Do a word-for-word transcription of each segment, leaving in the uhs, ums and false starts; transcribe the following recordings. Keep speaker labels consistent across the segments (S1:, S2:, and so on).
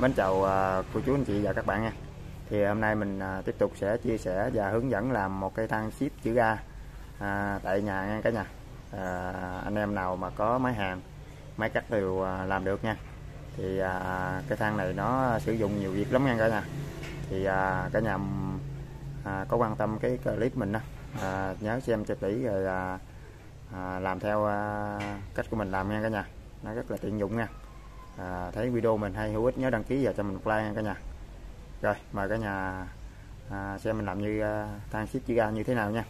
S1: Mến chào uh, cô chú anh chị và các bạn nha. Thì hôm nay mình uh, tiếp tục sẽ chia sẻ và hướng dẫn làm một cây thang ship chữ A à, tại nhà nha cả nhà. À, anh em nào mà có máy hàn, máy cắt đều uh, làm được nha. Thì uh, cây thang này nó sử dụng nhiều việc lắm nha cả nhà. Thì uh, cả nhà uh, có quan tâm cái clip mình đó, uh, nhớ xem cho kỹ rồi uh, uh, làm theo uh, cách của mình làm nha cả nhà. Nó rất là tiện dụng nha. À, thấy video mình hay hữu ích nhớ đăng ký và cho mình một like nha cả nhà. Rồi mời cả nhà à, xem mình làm như à, thang ship chữ A như thế nào nha.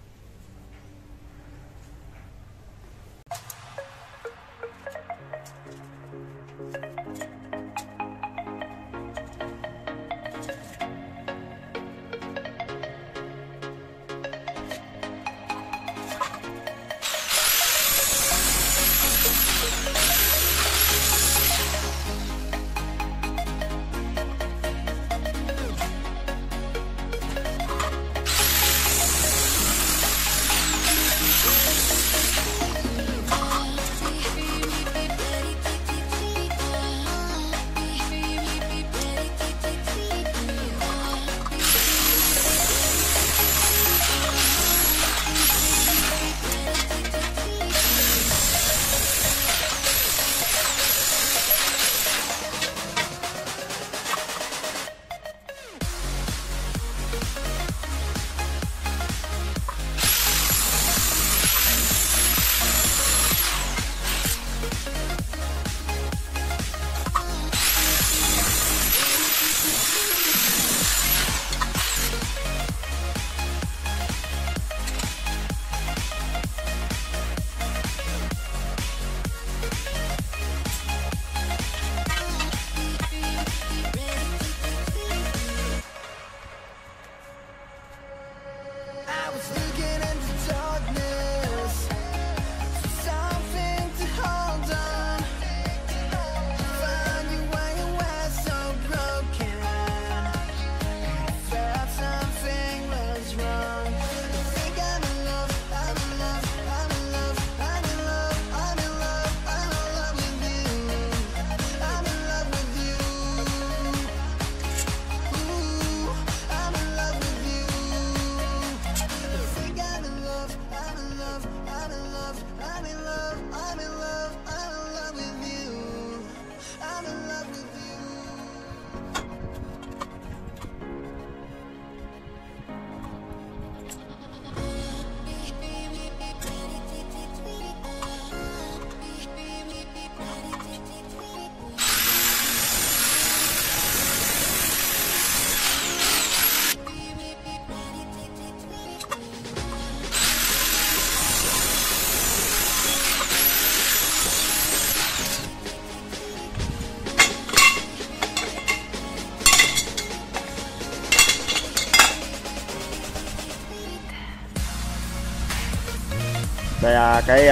S1: Đây cái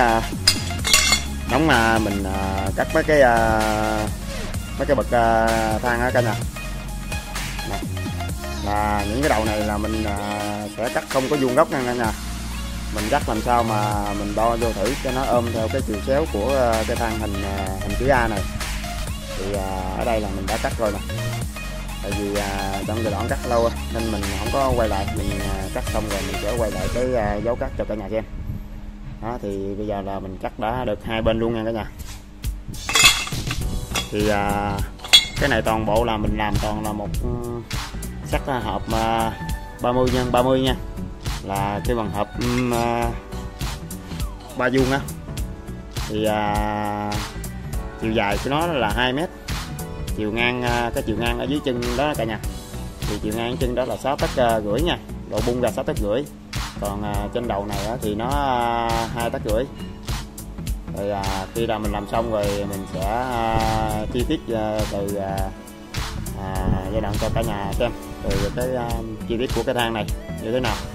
S1: đóng mà mình cắt mấy cái mấy cái bậc thang á cả nhà. Nè, là những cái đầu này là mình sẽ cắt không có vuông góc nha cả nhà. Mình cắt làm sao mà mình đo vô thử cho nó ôm theo cái chiều xéo của cái thang hình hình chữ A này. Thì ở đây là mình đã cắt rồi nè. Tại vì trong giai đoạn cắt lâu nên mình không có quay lại, mình cắt xong rồi mình sẽ quay lại cái dấu cắt cho cả nhà xem. Đó, thì bây giờ là mình cắt đã được hai bên luôn nha cả nhà. Thì à, cái này toàn bộ là mình làm toàn là một sắt hộp à, ba mươi nhân ba mươi nha, là cái bằng hộp à, ba vuông á. Thì à, chiều dài của nó là hai mét, chiều ngang à, cái chiều ngang ở dưới chân đó cả nhà. Thì chiều ngang chân đó là sáu tấc rưỡi nha, độ bung ra sáu tấc rưỡi. Còn à, trên đầu này á, thì nó à, hai tấc rưỡi. Rồi à, khi là mình làm xong rồi mình sẽ à, chi tiết à, từ à, à, giai đoạn cho cả nhà xem từ cái à, chi tiết của cái thang này như thế nào.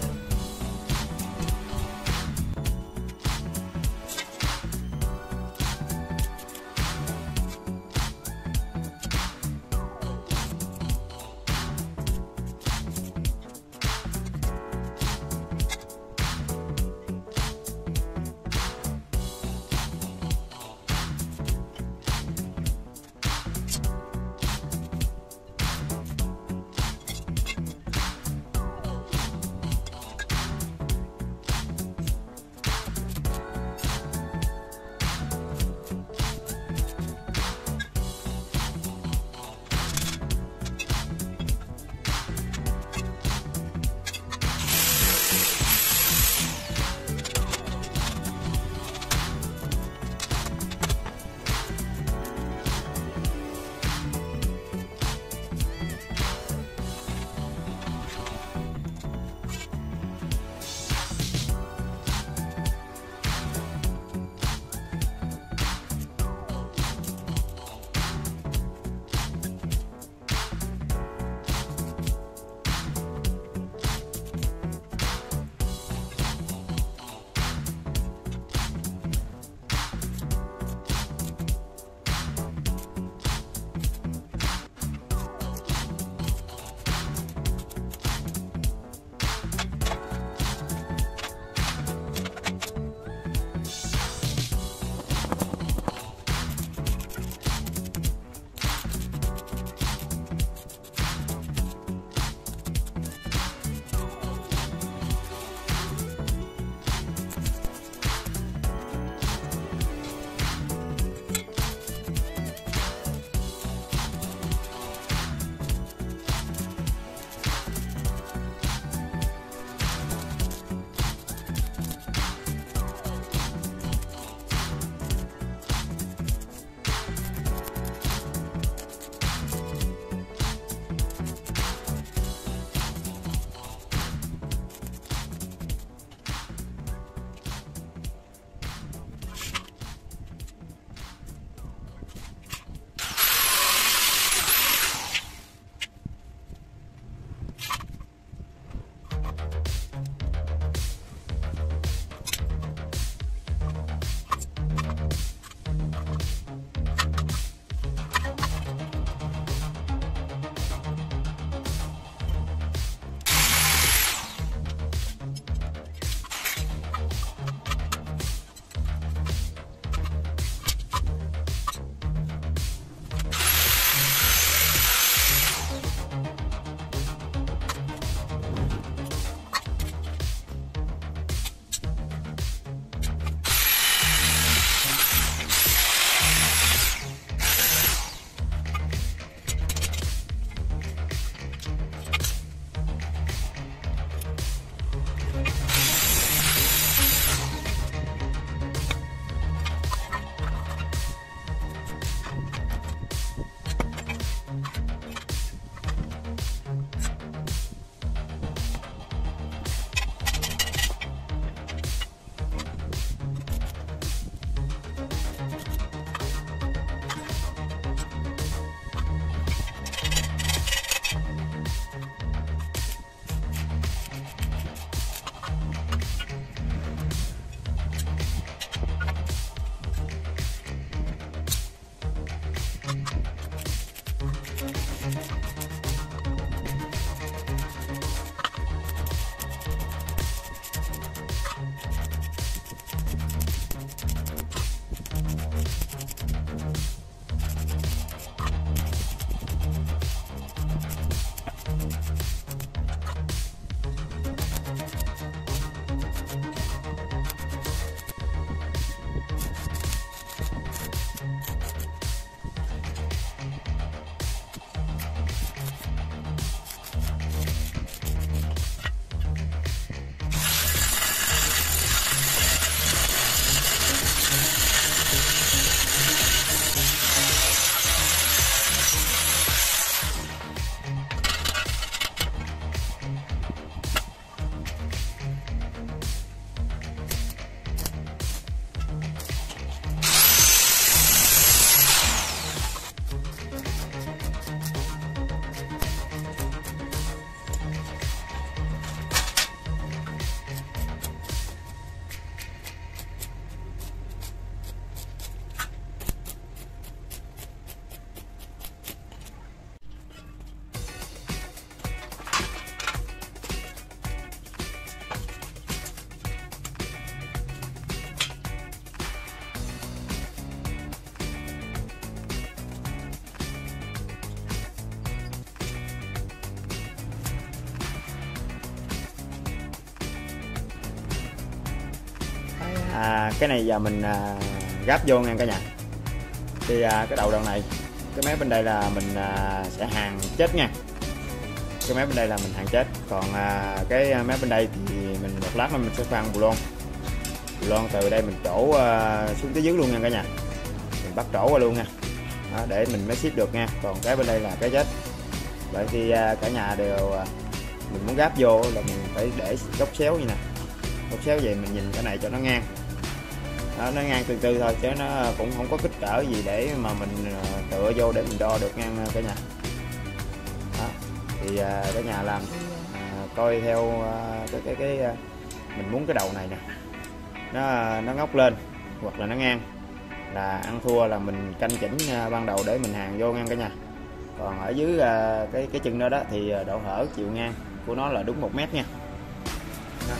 S1: à, cái này giờ mình à, gáp vô nha cả nhà. Thì à, cái đầu đoạn này, cái mé bên đây là mình à, sẽ hàn chết nha. Cái mé bên đây là mình hàn chết, còn à, cái mé bên đây thì mình một lát nữa mình sẽ khoan bù lon. Bù lon từ đây mình trổ à, xuống tới dưới luôn nha cả nhà, mình bắt trổ qua luôn nha. Đó, để mình mới ship được nha. Còn cái bên đây là cái chết. Vậy thì à, cả nhà đều à, mình muốn gáp vô là mình phải để góc xéo như nè, góc xéo vậy mình nhìn cái này cho nó ngang. Đó, nó ngang từ từ thôi chứ nó cũng không có kích cỡ gì để mà mình tựa vô để mình đo được ngang cả nhà. Đó, thì à, cả nhà làm à, coi theo à, cái cái cái à, mình muốn cái đầu này nè nó nó ngóc lên hoặc là nó ngang là ăn thua, là mình canh chỉnh à, ban đầu để mình hàn vô ngang cả nhà. Còn ở dưới à, cái cái chân đó đó thì độ hở chiều ngang của nó là đúng một mét nha. Đó.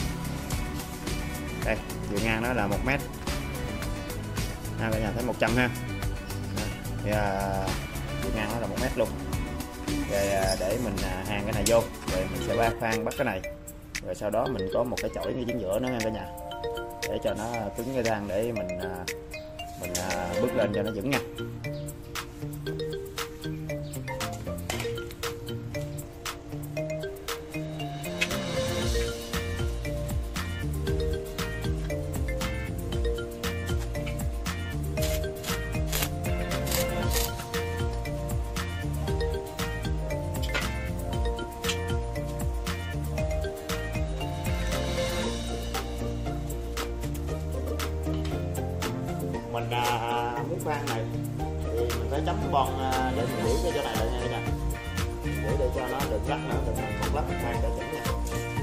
S1: Đây, chiều ngang nó là một mét. À, cả nhà thấy một trăm ha. Đó. Thì à, chiều ngang nó là một mét luôn. Rồi à, để mình à, hàn cái này vô, rồi mình sẽ ba khoan bắt cái này. Rồi sau đó mình có một cái chổi ngay chính giữa nó nha cả nhà, để cho nó cứng cái rang để mình à, mình à, bước lên cho nó vững nha. Mình à, muốn khoan này thì mình phải chấm bon à, để mình giữ cái chỗ này lại nha cả nhà, để để cho nó được lắc nữa, đừng một lắc khoan để chỉnh nha.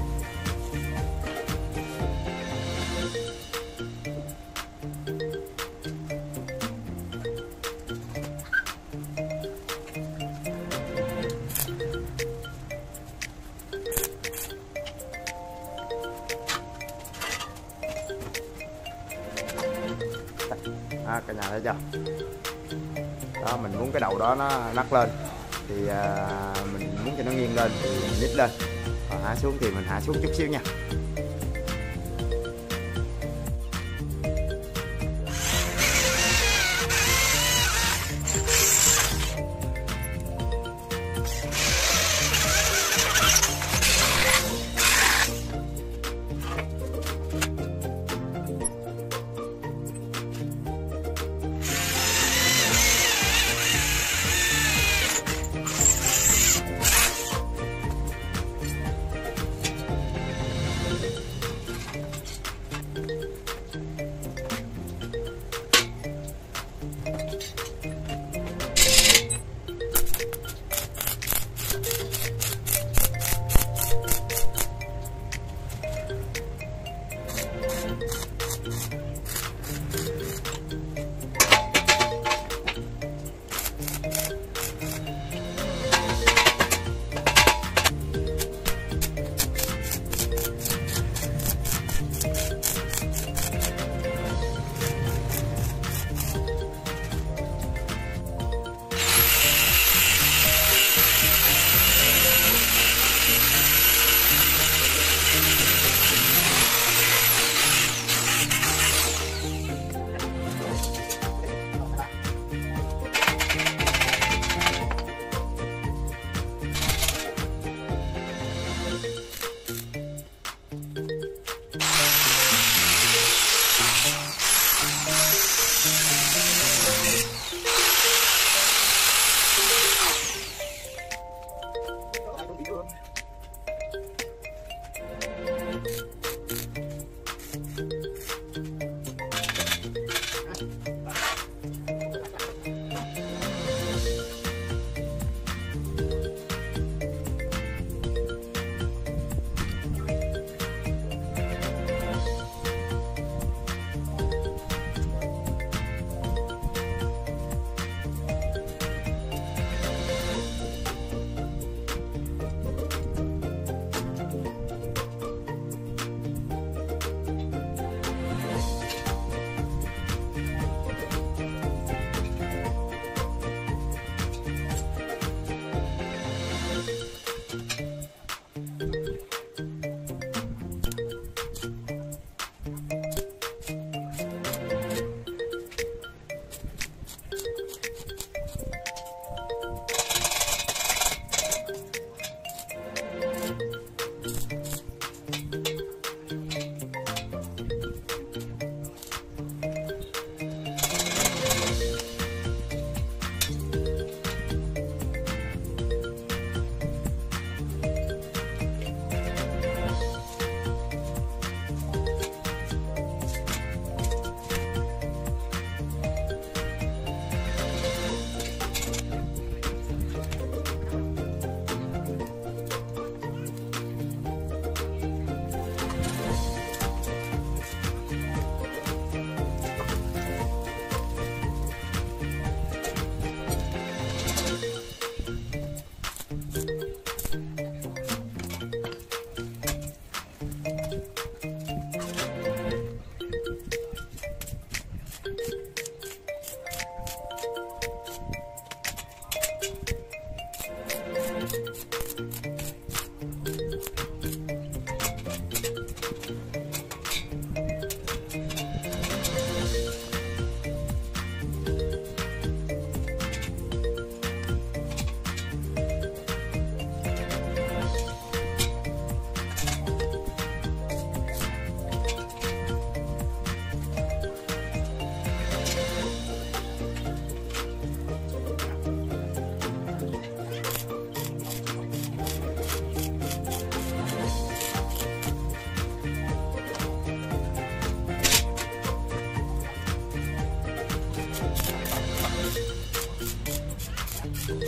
S1: Đó, cả nhà thấy chưa? Đó, mình muốn cái đầu đó nó lắc lên thì à, mình muốn cho nó nghiêng lên thì mình nhích lên, còn hạ xuống thì mình hạ xuống chút xíu nha.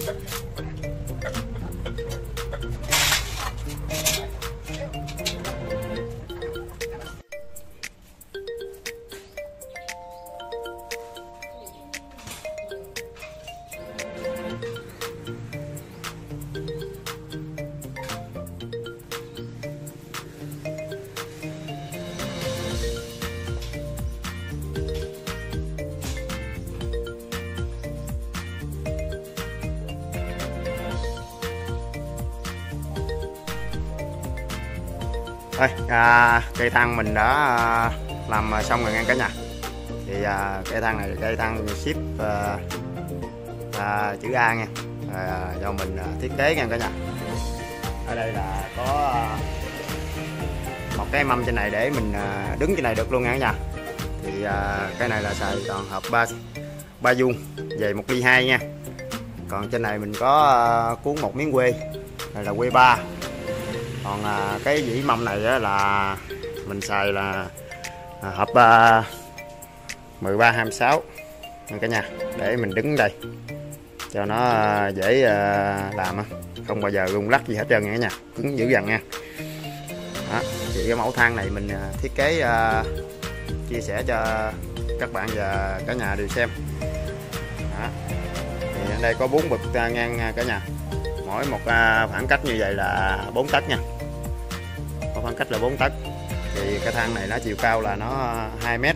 S1: Đây, à, cây thang mình đã à, làm xong rồi nha cả nhà. Thì à, cây thang này là cây thang ship à, à, chữ A nha, à, do mình à, thiết kế nha cả nhà. Ở đây là có à, một cái mâm trên này để mình à, đứng trên này được luôn nha cả nhà. Thì à, cái này là xài toàn hộp ba ba vuông về một ly hai nha. Còn trên này mình có à, cuốn một miếng quê, này là quê ba. Còn à, cái dĩ mâm này á, là mình xài là à, hộp à, mười ba hai mươi sáu nha cả nhà, để mình đứng đây cho nó à, dễ à, làm á, không bao giờ rung lắc gì hết trơn nha cả nhà, cứng dữ dằn nha. Đó, thì cái mẫu thang này mình à, thiết kế à, chia sẻ cho các bạn và cả nhà đều xem. Đó. Thì ở đây có bốn bậc à, ngang cả nhà, mỗi một à, khoảng cách như vậy là bốn tấc nha, có khoảng cách là bốn tấc. Thì cái thang này nó chiều cao là nó hai mét,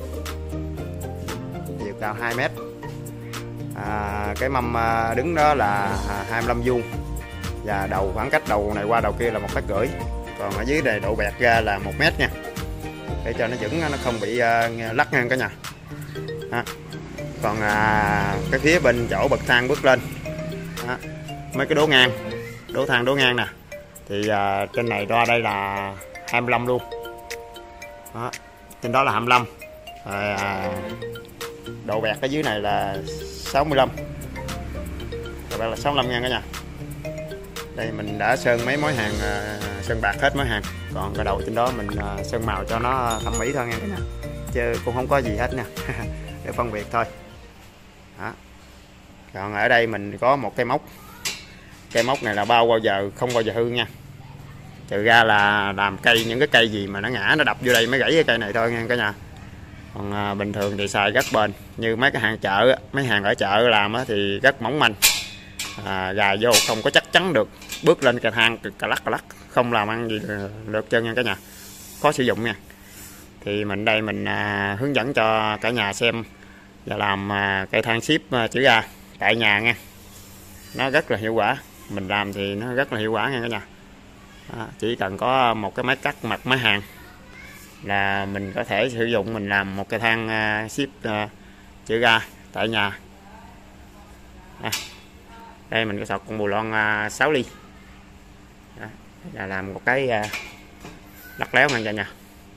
S1: chiều cao hai mét. À, cái mâm đứng đó là hai mươi lăm vuông, và đầu khoảng cách đầu này qua đầu kia là một mét rưỡi. Còn ở dưới này độ bẹt ra là một mét nha, để cho nó vững, nó không bị uh, lắc nha cả nhà. Đó. Còn à, cái phía bên chỗ bậc thang bước lên đó, mấy cái đố ngang, đố thang đố ngang nè, thì à, trên này đo đây là hai mươi lăm luôn. Đó, trên đó là hai mươi lăm. À, độ bẹt ở dưới này là sáu mươi lăm, độ bẹt là sáu mươi lăm nha cả nhà. Đây mình đã sơn mấy mối hàng, à, sơn bạc hết mối hàng, còn cái đầu trên đó mình à, sơn màu cho nó thẩm mỹ thôi nha cả nhà, chứ cũng không có gì hết nha. Để phân biệt thôi. Đó. Còn ở đây mình có một cây móc, cây móc này là bao bao giờ không bao giờ hư nha, trừ ra là làm cây, những cái cây gì mà nó ngã nó đập vô đây mới gãy cái cây này thôi nha cả nhà. Còn à, bình thường thì xài rất bền, như mấy cái hàng chợ, mấy hàng ở chợ làm á, thì rất mỏng manh, à, gài vô không có chắc chắn được, bước lên cây thang cà lắc cà lắc, không làm ăn gì được chân nha cả nhà, khó sử dụng nha. Thì mình đây mình à, hướng dẫn cho cả nhà xem và làm à, cây thang ship à, chữ A tại nhà nha, nó rất là hiệu quả, mình làm thì nó rất là hiệu quả nha cả nhà. Đó, chỉ cần có một cái máy cắt mặt máy hàng là mình có thể sử dụng, mình làm một cái thang uh, ship uh, chữ A tại nhà. À, đây mình có sọt con bù lon uh, sáu ly. Đó, là làm một cái uh, lắc léo nha cả nhà.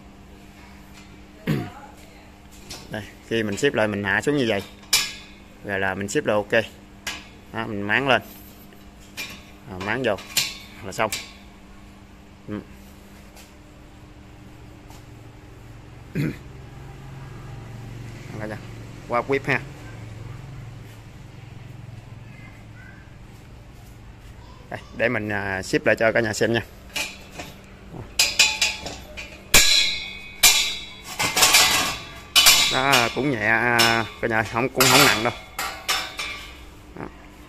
S1: Đây, khi mình ship lại mình hạ xuống như vậy rồi là mình ship là ok. Đó, mình máng lên, à, máng vô là xong. Ừ. Qua whip ha. Đây, để mình uh, ship lại cho cả nhà xem nha. Đó, cũng nhẹ cả nhà, không cũng không nặng đâu. Đó.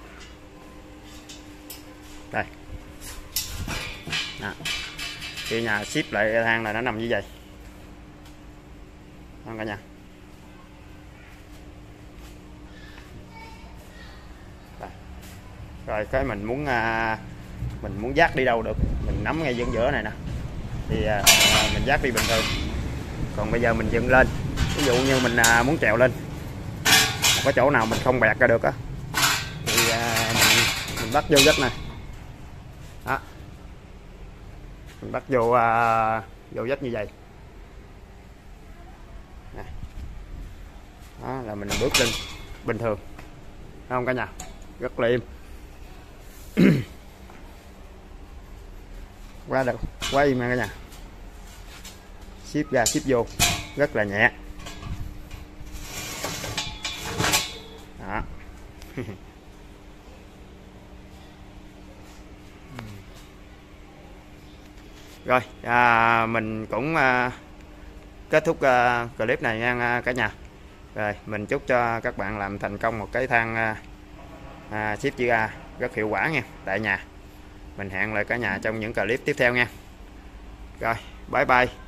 S1: Đây. Đó. Khi nhà ship lại cái thang là nó nằm như vậy. Đó cả nhà. Đây. Rồi cái mình muốn uh, mình muốn dắt đi đâu được, mình nắm ngay giữa giữa này nè, thì uh, mình dắt đi bình thường. Còn bây giờ mình dựng lên, ví dụ như mình uh, muốn trèo lên, có chỗ nào mình không bẹt ra được á, thì uh, mình, mình bắt vô dắt này. Đó. Mình bắt vô uh, vô dắt như vậy. Đó là mình bước lên bình thường, thấy không cả nhà, rất là êm. Quá được, quá im nha cả nhà, ship ra ship vô rất là nhẹ. Đó. Rồi à, mình cũng à, kết thúc à, clip này nha cả nhà. Rồi mình chúc cho các bạn làm thành công một cái than à, à, ship chữ A rất hiệu quả nha tại nhà. Mình hẹn lại cả nhà trong những clip tiếp theo nha. Rồi bye bye.